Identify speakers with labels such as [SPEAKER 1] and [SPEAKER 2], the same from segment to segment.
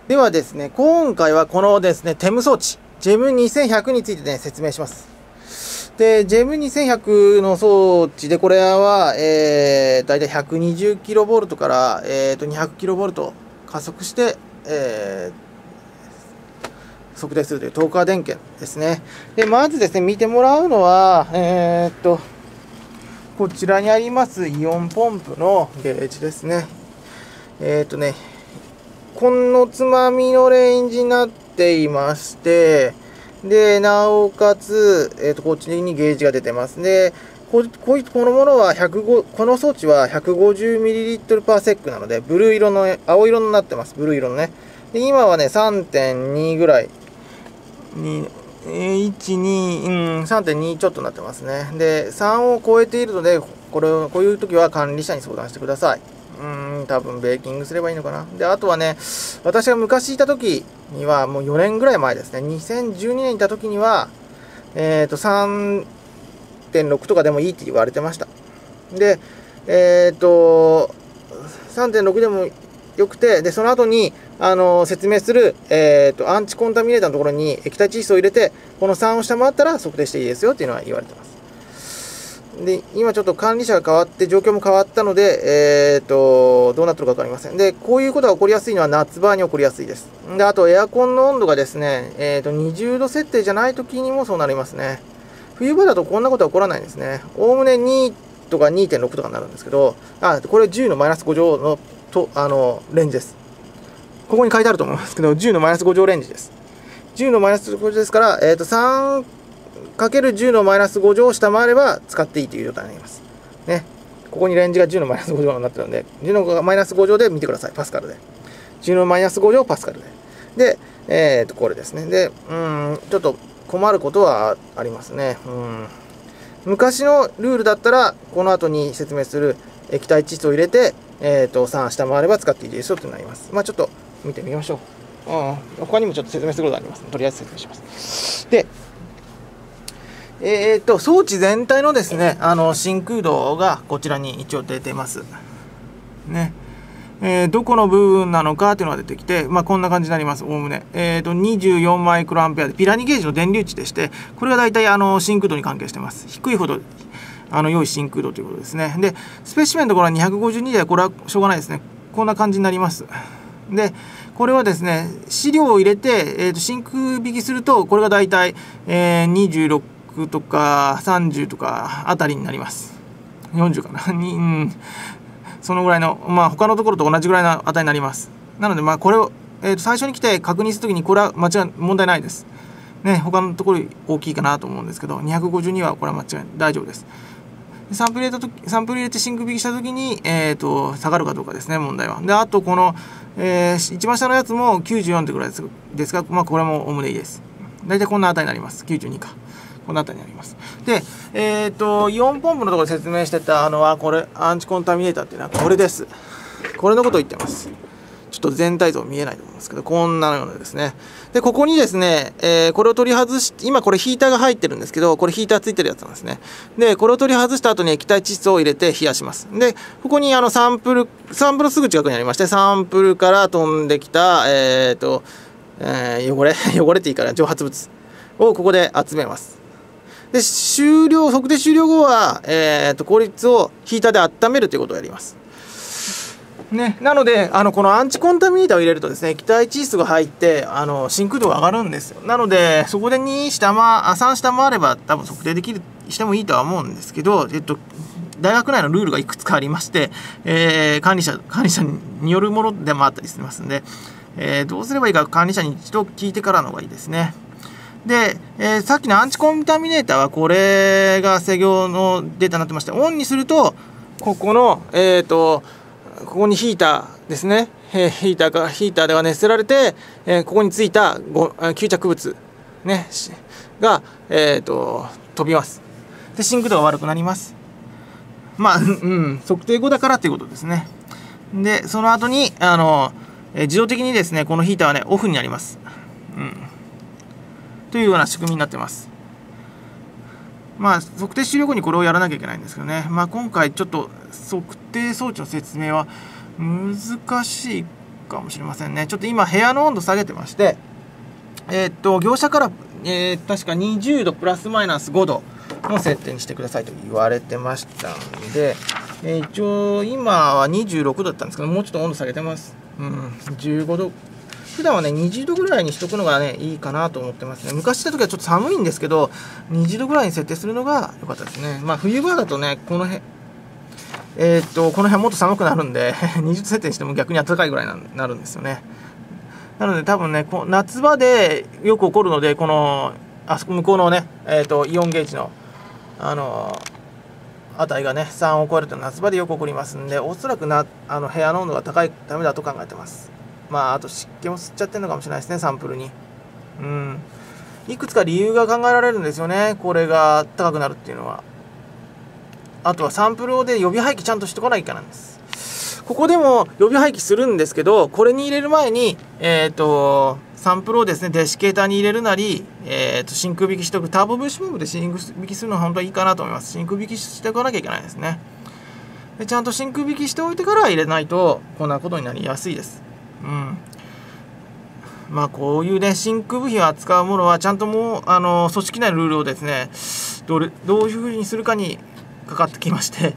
[SPEAKER 1] ではですね、今回はこのですね、テム装置、JEM2100 についてね、説明します。で、JEM2100 の装置で、これは、だいたい 120kV から、200kV 加速して、測定するというトーカー電源ですね。で、まずですね、見てもらうのは、こちらにありますイオンポンプのゲージですね。このつまみのレンジになっていまして、で、なおかつ、こっちにゲージが出てます。で、このものはこの装置は 150ml/sec なので、ブルー色の、青色になってます。ブルー色のね。で、今はね、3.2 ぐらい。3.2 ちょっとなってますね。で、3を超えているので、こういう時は管理者に相談してください。多分ベーキングすればいいのかな。で、あとはね、私が昔いた時には、もう4年ぐらい前ですね、2012年いた時には、3.6 とかでもいいって言われてました。で、3.6 でもよくて、で、その後に、説明する、アンチコンタミネーターのところに液体窒素を入れて、この3を下回ったら測定していいですよっていうのは言われてます。で、今ちょっと管理者が変わって、状況も変わったので、どうなってるか分かりません。で、こういうことが起こりやすいのは夏場に起こりやすいです。で、あとエアコンの温度がですね、20度設定じゃない時にもそうなりますね。冬場だとこんなことは起こらないんですね。おおむね2とか 2.6 とかになるんですけど、これ10のマイナス5乗のレンジです。ここに書いてあると思いますけど、10のマイナス5乗レンジです。10のマイナス5乗ですから、3×10 のマイナス5乗を下回れば使っていいという状態になります。ね。ここにレンジが10のマイナス5乗になってるので、10のマイナス5乗で見てください。パスカルで。10のマイナス5乗パスカルで。で、これですね。で、ちょっと困ることはありますね。昔のルールだったら、この後に説明する液体窒素を入れて、3下回れば使っていいですよとなります。まあちょっと見てみましょう。他にもちょっと説明することがあります。とりあえず説明します。で、装置全体のですね、真空度がこちらに一応出てます。ね。どこの部分なのかっていうのが出てきて、まあ、こんな感じになります、おおむね。24マイクロアンペアで、ピラニゲージの電流値でして、これが大体真空度に関係してます。低いほど、良い真空度ということですね。で、スペシメンのところは252で、これはしょうがないですね。こんな感じになります。で、これはですね、飼料を入れて、真空引きすると、これが大体、26とか30とかあたりになります。40かな。そのぐらいの、まあ他のところと同じぐらいの値になります。なので、まあこれを、最初に来て確認するときに、これは問題ないです。ね、他のところより大きいかなと思うんですけど、252はこれは大丈夫です。サンプル入れて真空引きしたときに、下がるかどうかですね、問題は。で、あとこの、一番下のやつも94ってぐらいですが、まあこれもおおむねいいです。大体こんな値になります。92か。この辺りにあります。で、イオンポンプのところで説明してたこれ、アンチコンタミネーターっていうのはこれです。これのことを言ってます。ちょっと全体像見えないと思うんですけど、こんなようなですね。で、ここにですね、これを取り外し、今これヒーターが入ってるんですけど、これヒーターついてるやつなんですね。で、これを取り外した後に液体窒素を入れて冷やします。で、ここにサンプルすぐ近くにありまして、サンプルから飛んできた、汚れっていいから、蒸発物をここで集めます。で、測定終了後は、効率をヒーターで温めるということをやります。ね。なので、このアンチコンタミネーターを入れるとですね、液体窒素が入って、真空度が上がるんですよ。なので、そこで3下回れば多分測定してもいいとは思うんですけど、大学内のルールがいくつかありまして、管理者によるものでもあったりしますんで、どうすればいいか管理者に一度聞いてからの方がいいですね。で、さっきのアンチコンタミネーターはこれが制御のデータになってまして、オンにすると、ここの、ここにヒーターですね。ヒーターでは熱せられて、ここについた吸着物、ね、が、飛びます。で、真空度が悪くなります。まあ、測定後だからということですね。で、その後に、自動的にですね、このヒーターはね、オフになります。というような仕組みになってます。まあ、測定終了後にこれをやらなきゃいけないんですけどね。まあ、今回ちょっと測定装置の説明は難しいかもしれませんね。ちょっと今部屋の温度下げてまして、業者から、確か20度プラスマイナス5度の設定にしてくださいと言われてましたんで、一応今は26度だったんですけど、もうちょっと温度下げてます。15度。普段はね、20度ぐらいにしとくのがね、いいかなと思ってますね。昔した時はちょっと寒いんですけど、20度ぐらいに設定するのが良かったですね。まあ冬場だとね、この辺もっと寒くなるんで、20度設定しても逆に暖かいぐらいになるんですよね。なので多分ね、夏場でよく起こるので、あそこ向こうのね、イオンゲージの、値がね、3を超えると夏場でよく起こりますんで、おそらく部屋の温度が高いためだと考えてます。まあ、あと湿気も吸っちゃってるのかもしれないですね、サンプルに。いくつか理由が考えられるんですよね、これが高くなるっていうのは。あとはサンプルで予備廃棄ちゃんとしとかないかなんです。ここでも予備廃棄するんですけど、これに入れる前に、サンプルをですね、デシケーターに入れるなり、真空引きしておく。ターボブッシュモブで真空引きするのは本当はいいかなと思います。真空引きしておかなきゃいけないですね。でちゃんと真空引きしておいてから入れないと、こんなことになりやすいです。まあこういうね、真空部品を扱うものはちゃんともう組織内のルールをですね、どういうふうにするかにかかってきまして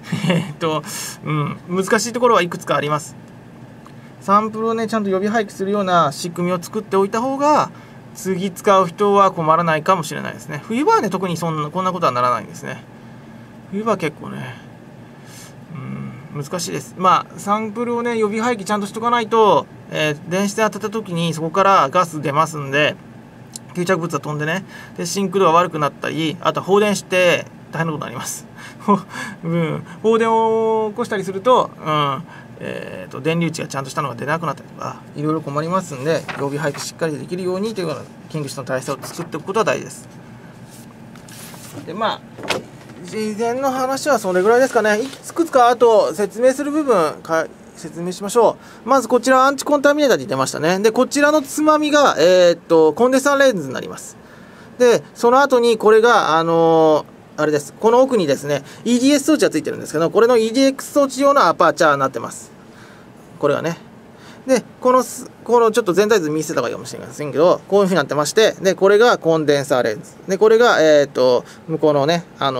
[SPEAKER 1] 難しいところはいくつかあります。サンプルをねちゃんと予備廃棄するような仕組みを作っておいた方が次使う人は困らないかもしれないですね。冬場はね特にこんなことはならないんですね。冬場は結構ね難しいです。まあサンプルをね予備廃棄ちゃんとしとかないと、電子で当てた時にそこからガス出ますんで、吸着物が飛んでね、でシンク度が悪くなったり、あとは放電して大変なことになります。放電を起こしたりすると、電流値がちゃんとしたのが出なくなったりとかいろいろ困りますんで、予備廃棄しっかりできるようにというようなキングスの体制を作っておくことは大事です。でまあ事前の話はそれぐらいですかね。いくつかあと説明する部分説明しましょう。まずこちらアンチコンタミネーターって言ってましたね。でこちらのつまみが、コンデンサーレンズになります。でその後にこれがあれです。この奥にですね EDS 装置がついてるんですけど、これの EDX 装置用のアパーチャーになってます。これがね。でこのちょっと全体図見せた方がいいかもしれませんけど、こういう風になってまして、でこれがコンデンサーレンズで、これが向こうのね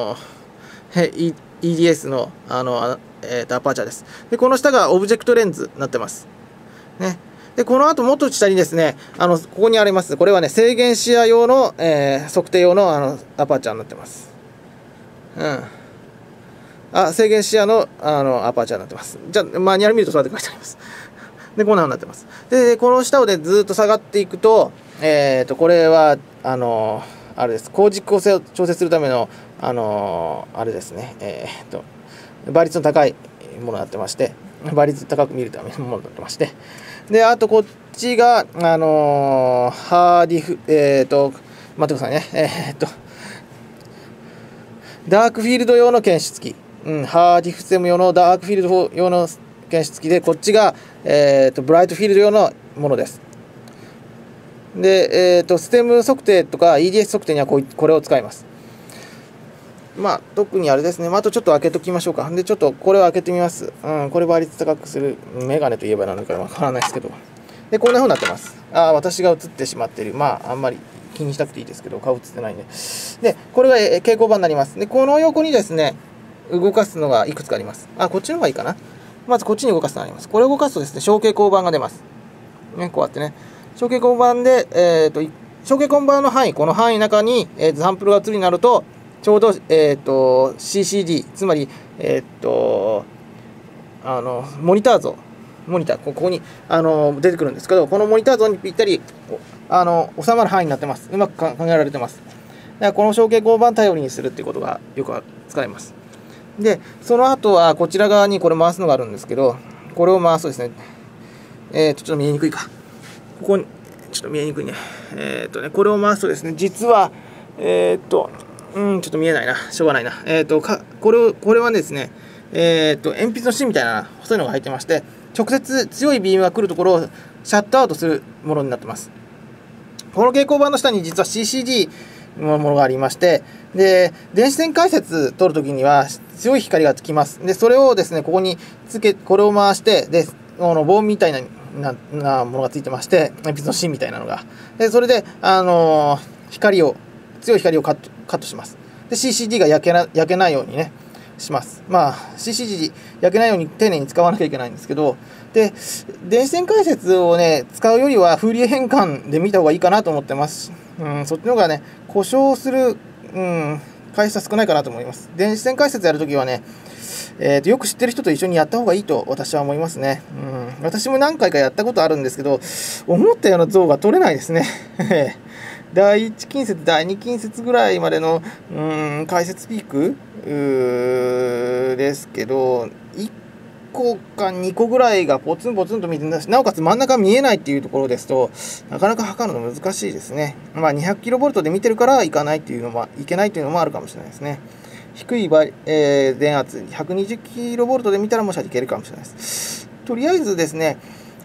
[SPEAKER 1] EDS のアパーチャーです。でこの下がオブジェクトレンズになってますね。でこの後もっと下にですねここにあります、これはね制限視野用の、測定用のアパーチャーになってます。制限視野のアパーチャーになってます。じゃあマニュアル見るとそうやって書いてあります。でこんな風になってます。でこの下をでずっと下がっていくと、これはあれです。高軸を調整するためのあれですね。倍率の高いものになってまして、倍率高く見るためのものになってまして、であとこっちがハーディフ待ってくださいね。ダークフィールド用の検出器、ハーディフセム用のダークフィールド用の検出器で、こっちが、ブライトフィールド用のものです。で、ステム測定とか EDS 測定にはこれを使います。まあ特にあれですね。あとちょっと開けときましょうか。でちょっとこれを開けてみます。これ倍率高くするメガネといえばなのかわからないですけど、でこんな風になってます。私が映ってしまっている。まああんまり気にしなくていいですけど、顔映ってないんで。でこれが蛍光板になります。でこの横にですね動かすのがいくつかあります。こっちの方がいいかな。まずこっちに動かすのがあります。これを動かすとですね小蛍光板が出ます。ね、こうやってね小蛍光板で小蛍光板の範囲、この範囲の中に、サンプルが映るようになるとちょうど、CCD、つまり、モニター、ここに出てくるんですけど、このモニター像にぴったり収まる範囲になってます。うまく考えられてます。だからこの小蛍光板頼りにするっていうことがよく使えます。で、その後はこちら側にこれ回すのがあるんですけど、これを回すとですね、ちょっと見えにくいか。ここに、ちょっと見えにくいね。これを回すとですね、実は、ちょっと見えないな。しょうがないな。これはですね、鉛筆の芯みたいな細いのが入ってまして、直接強いビームが来るところをシャットアウトするものになってます。この蛍光板の下に実は CCD のものがありまして、で、電子線解説取るときには強い光がつきます。で、それをですね、ここにこれを回して、で、棒みたいななものがついてまして、鉛筆の芯みたいなのが。でそれで、強い光をカットします。で CCD が焼けないようにねします。CCD 焼けないように丁寧に使わなきゃいけないんですけど、で電子線解説をね使うよりはフーリエ変換で見た方がいいかなと思ってます。そっちの方がね故障する、回数は少ないかなと思います。電子線解説やるときはね、よく知ってる人と一緒にやった方がいいと私は思いますね。私も何回かやったことあるんですけど、思ったような像が取れないですね。第1近接、第2近接ぐらいまでの解説ピークですけど、1個か2個ぐらいがポツンポツンと見てなおかつ真ん中見えないっていうところですと、なかなか測るの難しいですね。200kV で見てるからいけないっていうのもあるかもしれないですね。低い電圧 120kV で見たらもしかしていけるかもしれないです。とりあえずですね、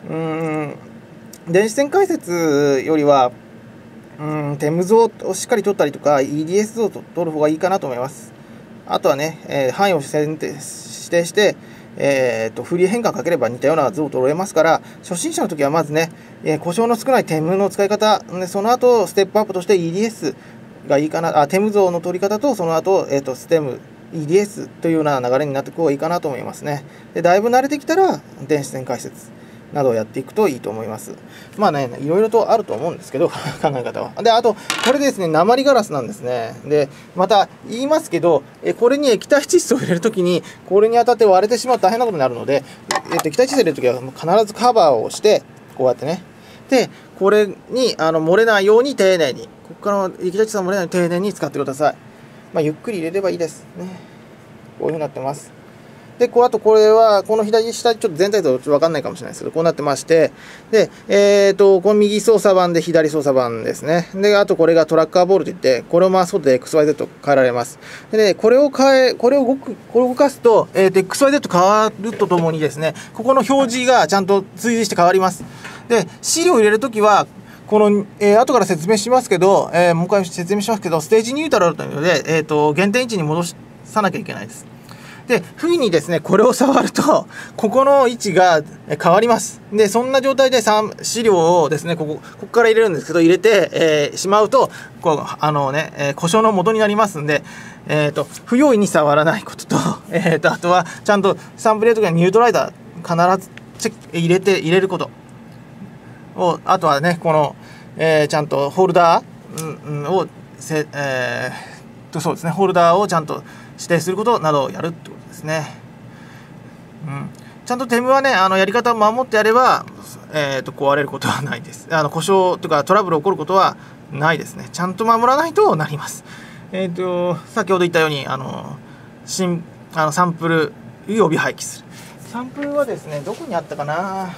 [SPEAKER 1] 電子線解説よりはテム像をしっかり取ったりとか EDS 像を取る方がいいかなと思います。あとはね、範囲を指定して、フーリエ変換かければ似たような図を取れますから、初心者の時はまずね、故障の少ないテムの使い方で、その後ステップアップとして EDS がいいかな、テム像の取り方とその後、ステム EDS というような流れになっていく方がいいかなと思いますね。でだいぶ慣れてきたら電子線解説などをやっていくといいと思います。いろいろとあると思うんですけど考え方は。であとこれですね、鉛ガラスなんですね。でまた言いますけど、これに液体窒素を入れるときにこれに当たって割れてしまうと大変なことになるので、液体窒素を入れるときは必ずカバーをしてこうやってね、でこれに漏れないように丁寧に、ここから液体窒素が漏れないように丁寧に使ってください。ゆっくり入れればいいですね。こういうふうになってます。であとこれはこの左下ちょっと全体像分かんないかもしれないですけど、こうなってまして、でこの右操作盤で左操作盤ですね。であとこれがトラッカーボールといって、これを回すことで XYZ 変えられます。でこれを動かすと、XYZ 変わるとともにですね、ここの表示がちゃんと追随して変わります。で資料を入れるときはこの、後から説明しますけど、もう一回説明しますけど、ステージニュートラルというので、原点位置に戻さなきゃいけないです。で、不意にですね、これを触ると、ここの位置が変わります。で、そんな状態で資料をですね、ここから入れるんですけど、入れて、しまうと、故障の元になりますんで、不用意に触らないことと、あとは、ちゃんとサンプルやるときはニュートライザー必ず入れること。あとはね、この、ちゃんとホルダー、をそうですね、ホルダーをちゃんと指定することなどをやるってことですね。ちゃんとテムはね、やり方を守ってやれば、壊れることはないです。故障とかトラブル起こることはないですね。ちゃんと守らないとなります。先ほど言ったように、サンプル予備廃棄する。サンプルはですね、どこにあったかな。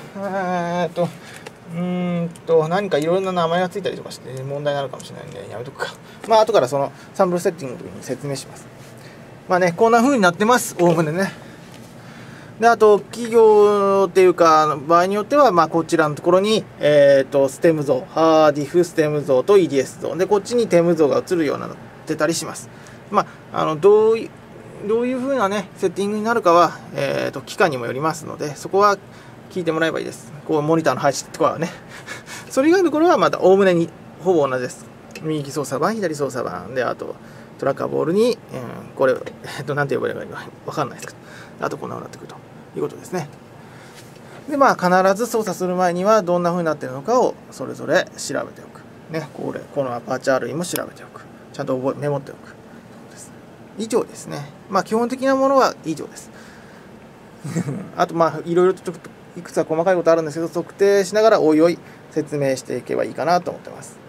[SPEAKER 1] 何かいろいろな名前がついたりとかして問題になるかもしれないんでやめとくか。後からそのサンプルセッティングの時に説明します。こんな風になってます、おおむねね。であと企業っていうか場合によってはこちらのところにステム像、ディフステム像と EDS 像で、こっちにテム像が映るようになってたりします。どういう風なねセッティングになるかは機械にもよりますので、そこは聞いてもらえばいいです。モニターの配置とかはねそれ以外のところはまたおおむねにほぼ同じです。右操作盤、左操作盤で、あとトラッカーボールに、これなんて呼ばれるか分かんないですけど、あとこんなふうになってくるということですね。で必ず操作する前にはどんなふうになっているのかをそれぞれ調べておくね。このアパーチャー類も調べておく、ちゃんとメモっておく。以上ですね。基本的なものは以上ですあといろいろとちょっといくつか細かいことあるんですけど、測定しながらおいおい説明していけばいいかなと思ってます。